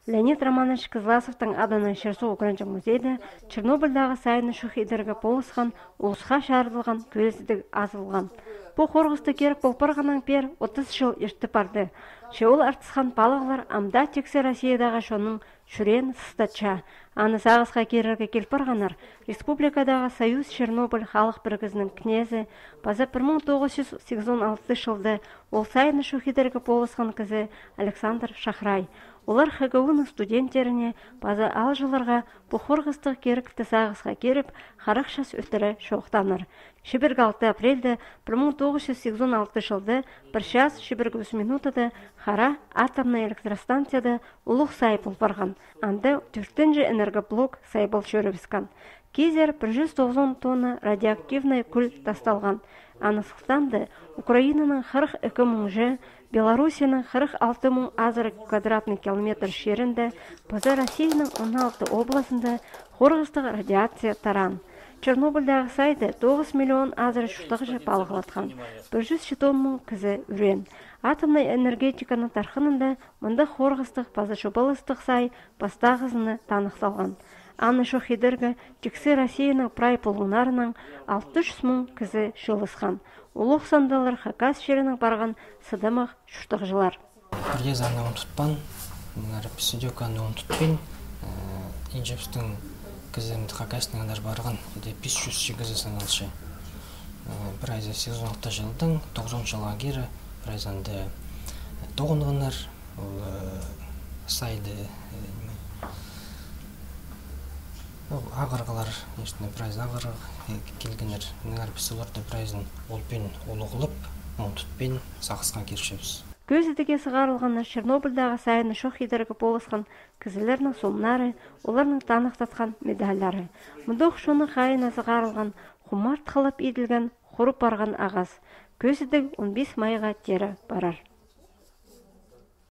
Леонид Романович Кызласовтың адынан Шерсу Украинча музейді Чернобыльдағы сайыны шухидерге полысқан, уысқа шарылған, көлесідік азылған. Бұл қорғысты керіп болпырғанан пер 30 жыл ерті барды. Шеол артысқан балығылар амда тексе Россиядағы шоның шүрен сыстача. Аны сағысқа керерге келпірғанар Республикадағы Союз Чернобыль халық біргізінің князі база 1986 жылды ол сайыны шухидерге полысқан кізі Александр Шахрай. Олар ХГУ-ның студенттеріне база ал жыларға бұқорғыстық керікті сағысқа керіп, қарақшас өтірі шоқтаныр. 6 апрельді 1986 жылды 1 час 5 минутады Хара атомный электростанцияда ұлық сайпыл барған. Анды 4-ші энергоблок сайпыл шөріпсқан. Кезер 190 тонна радиоактивный күл тасталған. Анысықтанды Украинаның 42 мыңжы, Белоруссияның 46 мың азыр квадратный километр шерінде, база Россияның 16 обласында қорғыстық радиация таран. Чернобыльдағы сайды 9 миллион азыр шуштағы балығылатқан, 100 мың кізі үрен. Атомный энергетиканың тарқынында мұнда қорғыстық база шубалыстық сай бастағызыны танықталған. Аны шохидерге тексе Россияның прай полунарының 600 мың кізі шылысқан. Улық сандалар Хакас шерінің барған сыдымық шуштық жылар. Приезаны он тұтпан, писудеканы он тұтпен, инжепстің кізімді Хакасының анар барған, 500 кізі саналшы. Бір айза 86 жылдың 90 жылға кері, бір айзанды тоғынғынар, сайды ағырғылар, бірайыз ағырғы келгенер, нәңір пісілерді бірайызын олпен олығылып, он тұтпен сақысқа кершепіз. Көзідіге сығарылғаны Чернобыльдағы сайыны шоқ едергі болысқан кізілерінің сомнары, оларының танықтатқан медаллары. Мұндық шоны қайына сығарылған, құмарт қылып еділген, құрып барған ағаз. Көзідіг 15 майға тері барар.